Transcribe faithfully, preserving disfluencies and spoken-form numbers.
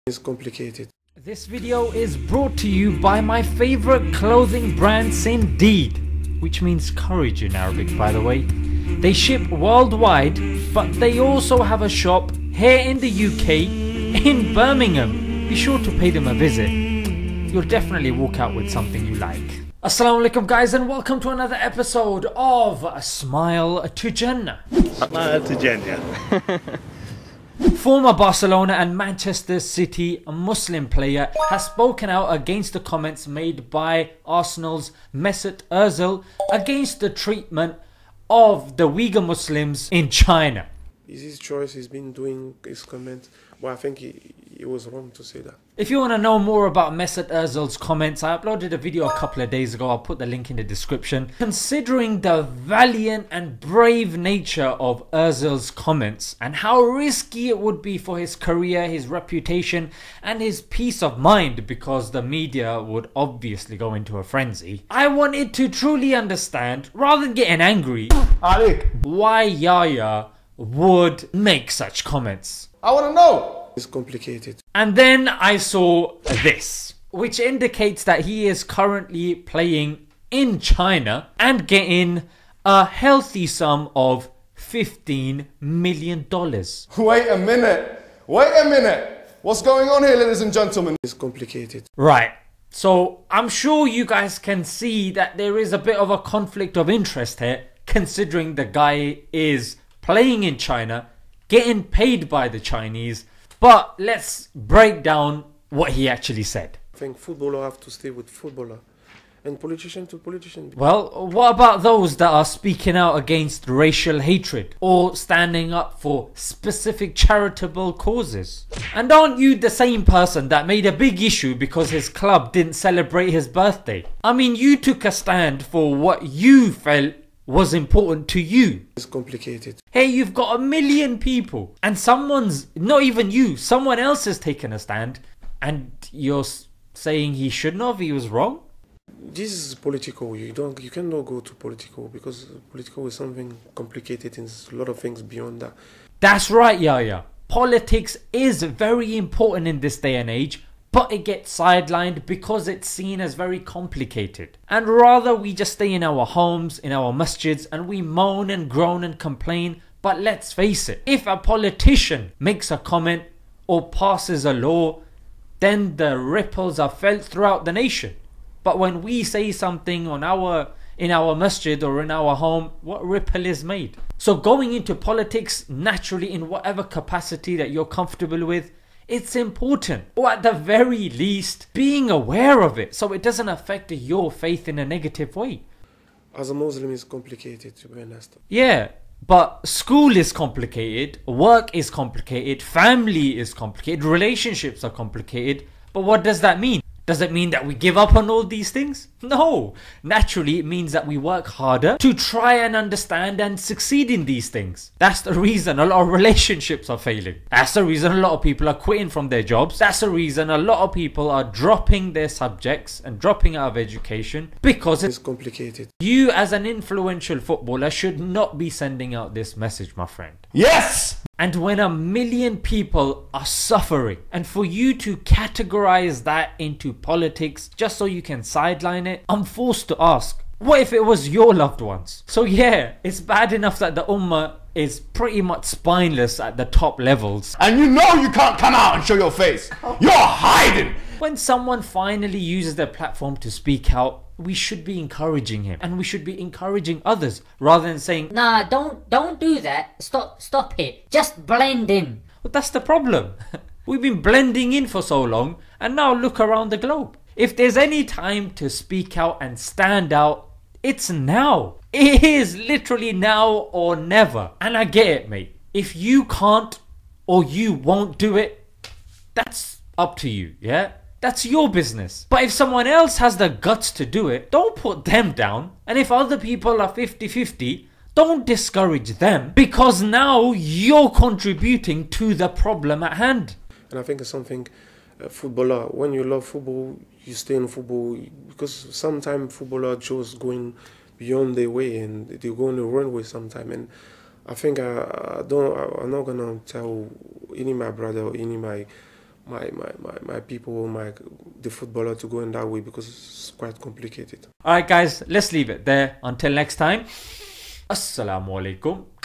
It's complicated. This video is brought to you by my favorite clothing brand Sindeed, which means courage in Arabic, by the way. They ship worldwide, but they also have a shop here in the U K, in Birmingham. Be sure to pay them a visit. You'll definitely walk out with something you like. Assalamu alaikum guys, and welcome to another episode of A Smile to Jannah. Smile to Jannah. Former Barcelona and Manchester City Muslim player has spoken out against the comments made by Arsenal's Mesut Ozil against the treatment of the Uyghur Muslims in China. It's his choice, he's been doing his comment, but I think he, he was wrong to say that. If you want to know more about Mesut Ozil's comments, I uploaded a video a couple of days ago. I'll put the link in the description. Considering the valiant and brave nature of Ozil's comments and how risky it would be for his career, his reputation and his peace of mind, because the media would obviously go into a frenzy, I wanted to truly understand, rather than getting angry, why Yaya would make such comments. I want to know. It's complicated. And then I saw this, which indicates that he is currently playing in China and getting a healthy sum of fifteen million dollars. Wait a minute. Wait a minute. What's going on here, ladies and gentlemen? It's complicated. Right. So I'm sure you guys can see that there is a bit of a conflict of interest here, considering the guy is playing in China, getting paid by the Chinese. But let's break down what he actually said. I think footballer have to stay with footballer and politician to politician. Well, what about those that are speaking out against racial hatred or standing up for specific charitable causes? And aren't you the same person that made a big issue because his club didn't celebrate his birthday? I mean, you took a stand for what you felt was important to you. It's complicated. Hey, you've got a million people and someone's, not even you, someone else has taken a stand and you're saying he shouldn't have, he was wrong? This is political. You don't, you cannot go to political because political is something complicated and there's a lot of things beyond that. That's right, Yaya. Politics is very important in this day and age, but it gets sidelined because it's seen as very complicated. And rather we just stay in our homes, in our masjids, and we moan and groan and complain. But let's face it, if a politician makes a comment or passes a law, then the ripples are felt throughout the nation. But when we say something on our in our masjid or in our home, what ripple is made? So going into politics naturally in whatever capacity that you're comfortable with, it's important, or at the very least being aware of it so it doesn't affect your faith in a negative way. As a Muslim, it's complicated, to be honest. Yeah, but school is complicated, work is complicated, family is complicated, relationships are complicated. But what does that mean? Does it mean that we give up on all these things? No. Naturally, it means that we work harder to try and understand and succeed in these things. That's the reason a lot of relationships are failing. That's the reason a lot of people are quitting from their jobs. That's the reason a lot of people are dropping their subjects and dropping out of education, because It's complicated. you as an influential footballer should not be sending out this message, my friend. Yes! And when a million people are suffering, and for you to categorize that into politics just so you can sideline it, I'm forced to ask, what if it was your loved ones? So yeah, it's bad enough that the ummah is pretty much spineless at the top levels. And you know you can't come out and show your face. You're hiding. When someone finally uses their platform to speak out, we should be encouraging him, and we should be encouraging others rather than saying, Nah, don't don't do that. Stop stop it. Just blend in. well, that's the problem. We've been blending in for so long, and now look around the globe. If there's any time to speak out and stand out, it's now. It is literally now or never. And I get it, mate. If you can't or you won't do it, that's up to you, yeah? That's your business. But if someone else has the guts to do it, don't put them down. And if other people are fifty fifty, don't discourage them, because now you're contributing to the problem at hand. And I think it's something, uh, footballer, when you love football, you stay in football, because sometimes footballer just going beyond their way and they go on the runway sometimes. And I think I, I don't, I, I'm not going to tell any of my brother or any of my my, my, my, my people, my the footballer to go in that way because it's quite complicated. Alright guys, let's leave it there. Until next time. Assalamu alaikum.